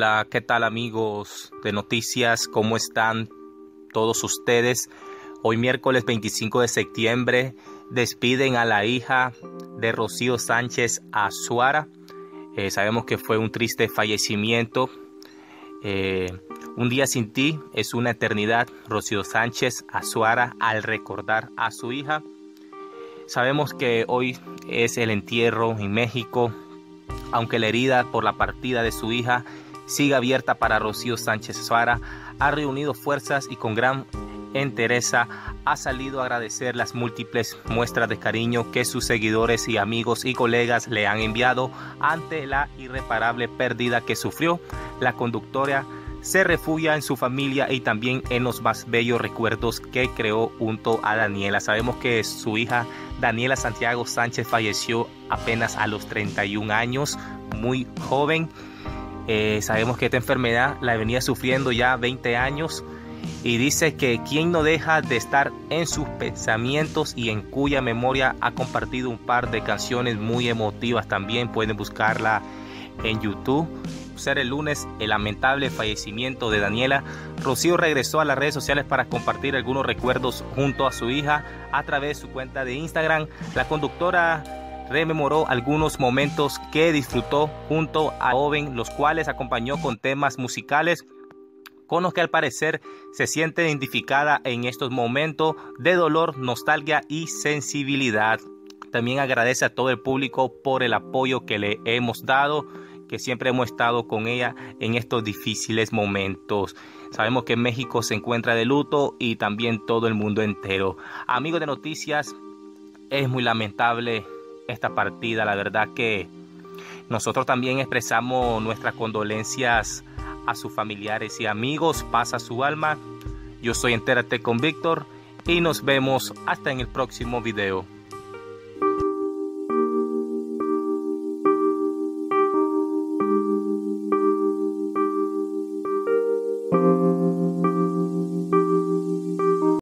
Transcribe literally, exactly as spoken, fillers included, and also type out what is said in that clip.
Hola, ¿qué tal amigos de noticias? ¿Cómo están todos ustedes? Hoy miércoles veinticinco de septiembre despiden a la hija de Rocío Sánchez Azuara. Eh, sabemos que fue un triste fallecimiento. Eh, un día sin ti es una eternidad. Rocío Sánchez Azuara al recordar a su hija. Sabemos que hoy es el entierro en México, aunque la herida por la partida de su hija sigue abierta para Rocío Sánchez Azuara. Ha reunido fuerzas y con gran entereza ha salido a agradecer las múltiples muestras de cariño que sus seguidores y amigos y colegas le han enviado ante la irreparable pérdida que sufrió. La conductora se refugia en su familia y también en los más bellos recuerdos que creó junto a Daniela. Sabemos que su hija Daniela Santiago Sánchez falleció apenas a los treinta y un años, muy joven. Eh, sabemos que esta enfermedad la venía sufriendo ya veinte años y dice que quien no deja de estar en sus pensamientos y en cuya memoria ha compartido un par de canciones muy emotivas. También pueden buscarla en YouTube. Ser el lunes el lamentable fallecimiento de Daniela, Rocío regresó a las redes sociales para compartir algunos recuerdos junto a su hija a través de su cuenta de Instagram. La conductora rememoró algunos momentos que disfrutó junto a joven, los cuales acompañó con temas musicales con los que al parecer se siente identificada en estos momentos de dolor, nostalgia y sensibilidad. También agradece a todo el público por el apoyo que le hemos dado, que siempre hemos estado con ella en estos difíciles momentos. Sabemos que México se encuentra de luto y también todo el mundo entero. Amigos de noticias, es muy lamentable esta partida. La verdad que nosotros también expresamos nuestras condolencias a sus familiares y amigos. Paz a su alma. Yo soy Entérate con Víctor y nos vemos hasta en el próximo video.